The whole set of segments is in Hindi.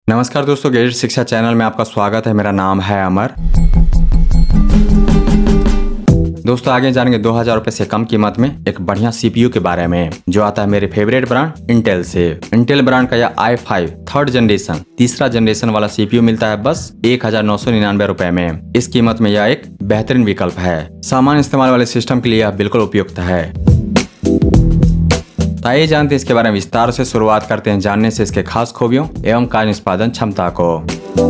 नमस्कार दोस्तों, गैजेट शिक्षा चैनल में आपका स्वागत है। मेरा नाम है अमर। दोस्तों आगे जानेंगे 2000 रुपए से कम कीमत में एक बढ़िया सीपीयू के बारे में, जो आता है मेरे फेवरेट ब्रांड इंटेल से। इंटेल ब्रांड का यह i5 थर्ड जनरेशन तीसरा जनरेशन वाला सीपीयू मिलता है बस 1999 रुपए में। इस कीमत में यह एक बेहतरीन विकल्प है। सामान्य इस्तेमाल वाले सिस्टम के लिए यह बिल्कुल उपयुक्त है। तो आइए जानते हैं इसके बारे में विस्तार से। शुरुआत करते हैं जानने से इसके खास खूबियों एवं कार्य निष्पादन क्षमता को।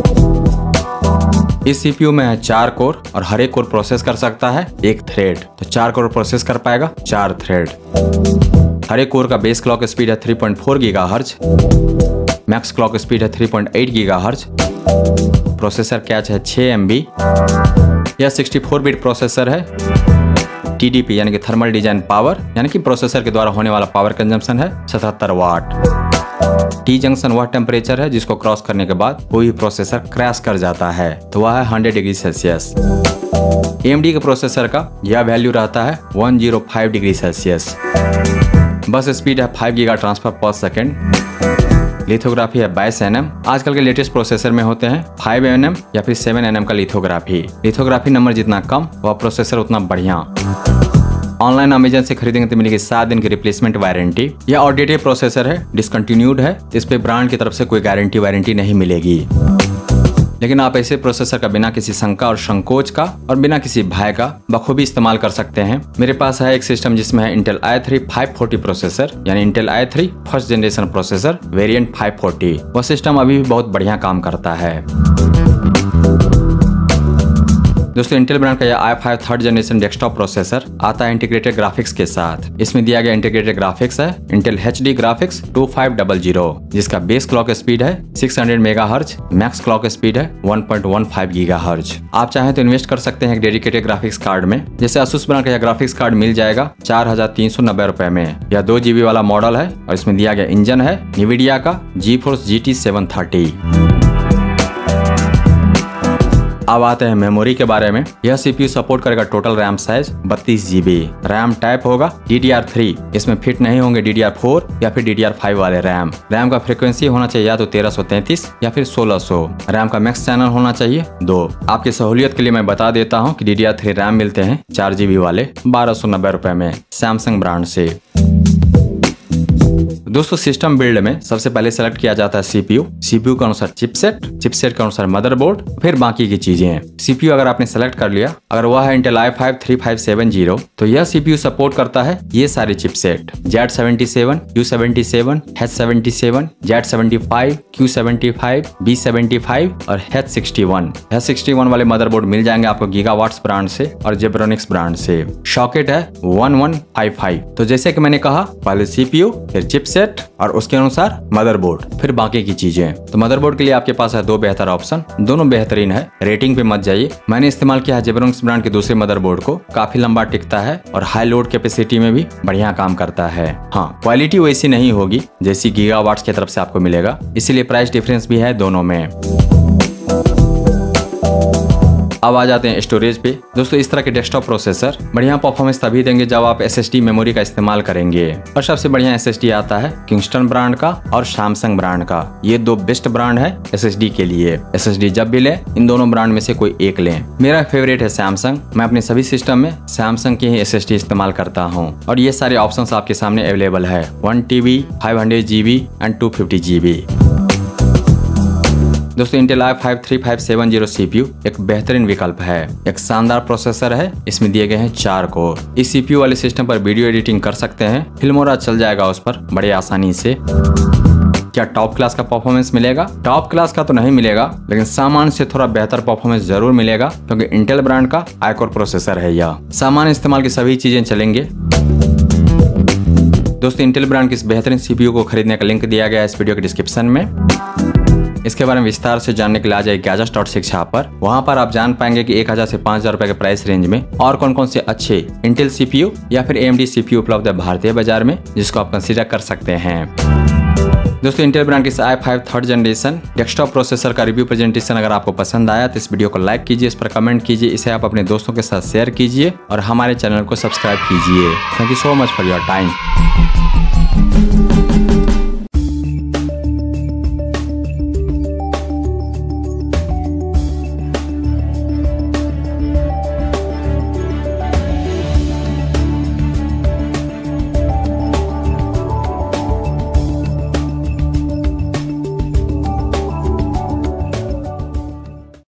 इस सीपीयू में है 4 कोर और हर एक कोर प्रोसेस कर सकता है एक थ्रेड। तो 4 कोर प्रोसेस कर पाएगा 4 थ्रेड। हर एक कोर का बेस क्लॉक स्पीड है 3.4 गीगाहर्ट्ज, मैक्स क्लॉक स्पीड है 3.8 गीगाहर्ट्ज। प्रोसेसर कैच है 6 MB। यह 64 बिट प्रोसेसर है। TDP यानी कि थर्मल डिजाइन पावर यानी कि प्रोसेसर के द्वारा होने वाला पावर कंजम्पशन है 77 वाट। T जंक्शन वह टेम्परेचर है जिसको क्रॉस करने के बाद कोई प्रोसेसर क्रैश कर जाता है, तो वह है 100 डिग्री सेल्सियस। AMD के प्रोसेसर का यह वैल्यू रहता है 105 डिग्री सेल्सियस। बस स्पीड है 5 giga transfer per second. Lithography है 22 nm। आजकल के लेटेस्ट प्रोसेसर में होते हैं 5 nm या फिर 7 nm का लिथोग्राफी नंबर जितना कम वह प्रोसेसर उतना बढ़िया। ऑनलाइन अमेजन से खरीदेंगे तो मिलेगी 7 दिन की रिप्लेसमेंट वारंटी। यह आउटडेटेड प्रोसेसर है, डिसकंटिन्यूड है। इस पे ब्रांड की तरफ से कोई गारंटी वारंटी नहीं मिलेगी। लेकिन आप ऐसे प्रोसेसर का बिना किसी शंका और संकोच का और बिना किसी भय का बखूबी इस्तेमाल कर सकते हैं। मेरे पास है एक सिस्टम जिसमें है इंटेल i3 540 प्रोसेसर यानी Intel i3 first generation processor variant 540। वह सिस्टम अभी भी बहुत बढ़िया काम करता है। दोस्तों इंटेल ब्रांड का यह i5 third generation desktop processor आता है इंटीग्रेटेड ग्राफिक्स के साथ। इसमें दिया गया इंटीग्रेटेड ग्राफिक्स है इंटेल HD ग्राफिक्स 2500, जिसका बेस क्लॉक स्पीड है 600 मेगाहर्ट्ज, मैक्स क्लॉक स्पीड है 1.15 गीगाहर्ट्ज। आप चाहें तो इन्वेस्ट कर सकते हैं एक डेडिकेटेड ग्राफिक्स कार्ड में। जैसे Asus ब्रांड का यह ग्राफिक्स कार्ड मिल जाएगा 4390 रुपए में। यह 2 GB वाला मॉडल है और इसमें दिया गया इंजन है NVIDIA का GeForce GT 730। अब आते हैं मेमोरी के बारे में। यह सीपीयू सपोर्ट करेगा total RAM size 32 GB। RAM type होगा DDR3। इसमें फिट नहीं होंगे DDR4 या फिर DDR5 वाले रैम। रैम का फ्रीक्वेंसी होना चाहिए या तो 1333 या फिर 1600। रैम का मैक्स चैनल होना चाहिए 2। आपकी सहूलियत के लिए मैं बता देता हूँ कि DDR3 रैम मिलते हैं 4 GB वाले 1290 रुपए में सैमसंग ब्रांड से। दोस्तों सिस्टम बिल्ड में सबसे पहले सेलेक्ट किया जाता है सीपीयू के अनुसार चिपसेट के अनुसार मदरबोर्ड, फिर बाकी की चीजें। सीपीयू अगर आपने सेलेक्ट कर लिया, अगर वह है इंटेल i5 3570, तो यह सीपीयू सपोर्ट करता है ये सारे chipset Z77, Q77, H77, Z75, Q75, B75 और H61 वाले मदरबोर्ड मिल जाएंगे आपको गीगावाट्स ब्रांड से और जेब्रोनिक्स ब्रांड से। सॉकेट है 1155। तो जैसे कि मैंने कहा, पहले सीपीयू फिर चिपसेट और उसके अनुसार मदरबोर्ड, फिर बाकी की चीजें। तो मदरबोर्ड के लिए आपके पास है 2 बेहतर ऑप्शन, दोनों बेहतरीन है। रेटिंग पे मत जाइए। मैंने इस्तेमाल किया है जेब्रोनिक्स ब्रांड के दूसरे मदरबोर्ड को। काफी लंबा टिकता है और हाई लोड कैपेसिटी में भी बढ़िया काम करता है। हाँ, क्वालिटी वैसी नहीं होगी जैसी गीगावाट्स की तरफ से आपको मिलेगा, इसीलिए प्राइस डिफरेंस भी है दोनों में। अब आ जाते हैं स्टोरेज पे। दोस्तों इस तरह के डेस्कटॉप प्रोसेसर बढ़िया परफॉर्मेंस तभी देंगे जब आप SSD मेमोरी का इस्तेमाल करेंगे। और सबसे बढ़िया SSD आता है किंगस्टन ब्रांड का और सैमसंग ब्रांड का। ये 2 बेस्ट ब्रांड है SSD के लिए। SSD जब भी ले, इन दोनों ब्रांड में से कोई एक लें। मेरा फेवरेट है सैमसंग। मैं अपने सभी सिस्टम में सैमसंग की ही SSD इस्तेमाल करता हूँ और ये सारे ऑप्शन आपके सामने अवेलेबल है 1 TB, 500 GB एंड 250 GB। दोस्तों इंटेल i5 3570 सीपीयू एक बेहतरीन विकल्प है। एक शानदार प्रोसेसर है। इसमें दिए गए हैं 4 कोर। इस सीपीयू वाले सिस्टम पर वीडियो एडिटिंग कर सकते हैं। फिल्मोरा चल जाएगा उस पर बड़े आसानी से। क्या टॉप क्लास का परफॉर्मेंस मिलेगा? टॉप क्लास का तो नहीं मिलेगा, लेकिन सामान्य से थोड़ा बेहतर परफॉर्मेंस जरूर मिलेगा, क्योंकि इंटेल ब्रांड का i-कोर प्रोसेसर है। यह सामान्य इस्तेमाल की सभी चीजें चलेंगे। दोस्तों इंटेल ब्रांड की इस बेहतरीन सीपीयू को खरीदने का लिंक दिया गया है इस वीडियो के डिस्क्रिप्शन में। इसके बारे में विस्तार से जानने के लिए आ जाए गैजेट्स.शिक्षा पर। वहां पर आप जान पाएंगे कि 1000 से 5000 रुपए के प्राइस रेंज में और कौन कौन से अच्छे इंटेल सीपीयू या फिर AMD सीपीयू उपलब्ध है भारतीय बाजार में, जिसको आप कंसीडर कर सकते हैं। दोस्तों इंटेल ब्रांड की i5 third generation desktop processor का रिव्यू प्रेजेंटेशन अगर आपको पसंद आया तो इस वीडियो को लाइक कीजिए, इस पर कमेंट कीजिए, इसे आप अपने दोस्तों के साथ शेयर कीजिए और हमारे चैनल को सब्सक्राइब कीजिए। Thank you so much for your time.